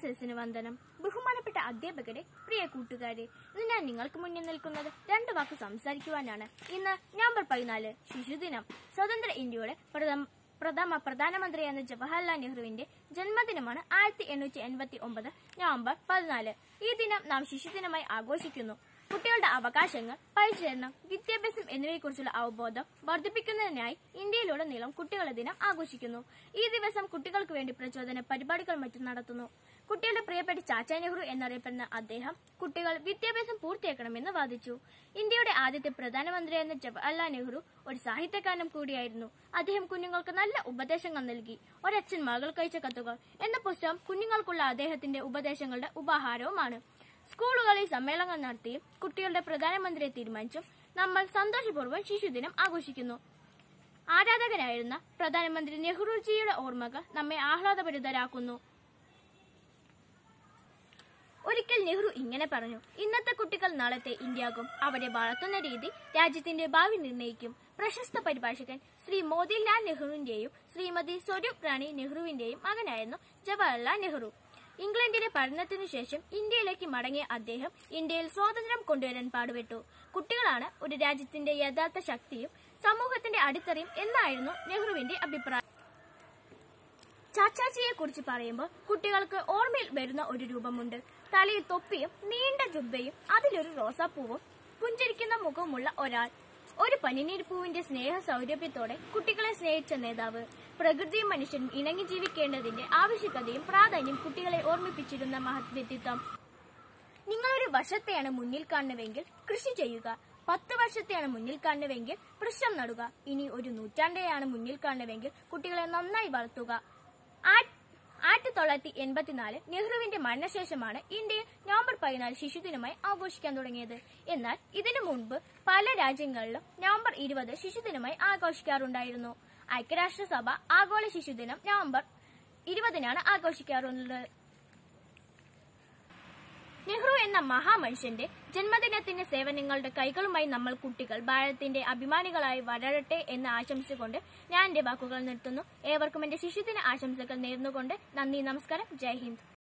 സദസ്സിന് വന്ദനം. ബഹുമാനപ്പെട്ട അധ്യാപകരെ, പ്രിയ കൂട്ടുകാരെ, ഇന്ന് ഞാൻ നിങ്ങൾക്ക് മുന്നിൽ നിൽക്കുന്നത് രണ്ട് വാക്ക് സംസാരിക്കുവാനാണ്. ഇന്ന് നവംബർ 14 ശിശുദിനം. സ്വതന്ത്ര ഇന്ത്യയുടെ പ്രധാനമന്ത്രിയായ ജവഹർലാൽ നെഹ്റുവിന്റെ ജന്മദിനമാണ് 1889 നവംബർ 14. ഈ ദിനം നാം ശിശുദിനമായി ആഘോഷിക്കുന്നു. കുട്ടികളുടെ അവകാശങ്ങൾ, പരിചരണം, വിദ്യാഭ്യാസം എന്നിവയെക്കുറിച്ചുള്ള അവബോധം വർദ്ധിപ്പിക്കുന്നതിനായി ഇന്ത്യയിലുടനീളം കുട്ടികളുടെ ദിനം ആഘോഷിക്കുന്നു. ഈ ദിവസം കുട്ടികൾക്ക് വേണ്ടി പ്രചോദന പരിപാടികൾ മറ്റും നടത്തുന്നു. കുട്ടികളുടെ പ്രിയപ്പെട്ട ചാച്ചാ നെഹ്റു എന്നറിയപ്പെടുന്ന അദ്ദേഹം കുട്ടികൾ വിദ്യാഭ്യാസം പൂർത്തിയാക്കണമെന്ന് വാദിച്ചു. ഇന്ത്യയുടെ ആദ്യത്തെ പ്രധാനമന്ത്രിയായിരുന്ന ജവഹർലാൽ നെഹ്റു ഒരു സാഹിത്യകാരനും കൂടിയായിരുന്നു. അദ്ദേഹം കുഞ്ഞുങ്ങൾക്ക് നല്ല ഉപദേശങ്ങൾ നൽകി. ഒരച്ഛൻ മകൾക്കയച്ച കത്തുകൾ എന്ന പുസ്തകം കുഞ്ഞുങ്ങൾക്കുള്ള അദ്ദേഹത്തിന്റെ ഉപദേശങ്ങളുടെ ഉപാഹാരവുമാണ്. സ്കൂളുകളിൽ സമ്മേളനങ്ങൾ നടത്തിയും കുട്ടികളുടെ പ്രധാനമന്ത്രിയെ തീരുമാനിച്ചും നമ്മൾ സന്തോഷപൂർവ്വം ശിശുദിനം ആഘോഷിക്കുന്നു. ആരാധകനായിരുന്ന പ്രധാനമന്ത്രി നെഹ്റുജിയുടെ ഓർമ്മകൾ നമ്മെ ആഹ്ലാദഭരിതരാക്കുന്നു. ഒരിക്കൽ നെഹ്റു ഇങ്ങനെ പറഞ്ഞു: ഇന്നത്തെ കുട്ടികൾ നാളത്തെ ഇന്ത്യയാകും. അവരെ വളർത്തുന്ന രീതി രാജ്യത്തിന്റെ ഭാവി നിർണ്ണയിക്കും. പ്രശസ്ത പരിഭാഷകൻ ശ്രീ മോത്തിലാൽ നെഹ്റുവിന്റെയും ശ്രീമതി സ്വരൂപ് റാണി നെഹ്റുവിന്റെയും മകനായിരുന്നു ജവഹർലാൽ നെഹ്റു. ഇംഗ്ലണ്ടിലെ പഠനത്തിനു ശേഷം ഇന്ത്യയിലേക്ക് മടങ്ങിയ അദ്ദേഹം ഇന്ത്യയിൽ സ്വാതന്ത്ര്യം കൊണ്ടുവരാൻ പാടുപെട്ടു. കുട്ടികളാണ് ഒരു രാജ്യത്തിന്റെ യഥാർത്ഥ ശക്തിയും സമൂഹത്തിന്റെ അടിത്തറയും എന്നായിരുന്നു നെഹ്റുവിന്റെ അഭിപ്രായം. ചാച്ചാജിയെ കുറിച്ച് പറയുമ്പോൾ കുട്ടികൾക്ക് ഓർമ്മയിൽ വരുന്ന ഒരു രൂപമുണ്ട്. തലയിൽ തൊപ്പിയും നീണ്ട ജുബ്ബയും അതിലൊരു റോസാപ്പൂവും പുഞ്ചിരിക്കുന്ന മുഖമുള്ള ഒരാൾ. ഒരു പനിനീർപ്പൂവിന്റെ സ്നേഹ സൗരഭ്യത്തോടെ കുട്ടികളെ സ്നേഹിച്ച നേതാവ്. പ്രകൃതിയും മനുഷ്യനും ഇണങ്ങി ജീവിക്കേണ്ടതിന്റെ ആവശ്യകതയും പ്രാധാന്യം കുട്ടികളെ ഓർമ്മിപ്പിച്ചിരുന്ന മഹത് വ്യക്തിത്വം. നിങ്ങളൊരു വർഷത്തെയാണ് മുന്നിൽ കാണുന്നുവെങ്കിൽ കൃഷി ചെയ്യുക. 10 വർഷത്തെയാണ് മുന്നിൽ കാണുന്നുവെങ്കിൽ വൃക്ഷം നടുക. ഇനി ഒരു നൂറ്റാണ്ടെയാണ് മുന്നിൽ കാണുന്നുവെങ്കിൽ കുട്ടികളെ നന്നായി വളർത്തുക. 1984 നെഹ്റുവിന്റെ മരണശേഷമാണ് ഇന്ത്യയിൽ നവംബർ 14 ശിശുദിനമായി ആഘോഷിക്കാൻ തുടങ്ങിയത്. എന്നാൽ ഇതിനു മുൻപ് പല രാജ്യങ്ങളിലും നവംബർ 20 ശിശുദിനമായി ആഘോഷിക്കാറുണ്ടായിരുന്നു. ഐക്യരാഷ്ട്രസഭ ആഗോള ശിശുദിനം നവംബർ 20 ആഘോഷിക്കാറുള്ളത്. നെഹ്റു എന്ന മഹാമനുഷ്യന്റെ ജന്മദിനത്തിന്റെ സേവനങ്ങളുടെ കൈകളുമായി നമ്മൾ കുട്ടികൾ ഭാരതത്തിന്റെ അഭിമാനികളായി വളരട്ടെ എന്ന് ആശംസിച്ചുകൊണ്ട് ഞാൻ എന്റെ വാക്കുകൾ നിർത്തുന്നു. ഏവർക്കും എന്റെ ശിശുദിന ആശംസകൾ നേർന്നുകൊണ്ട് നന്ദി, നമസ്കാരം, ജയ് ഹിന്ദ്.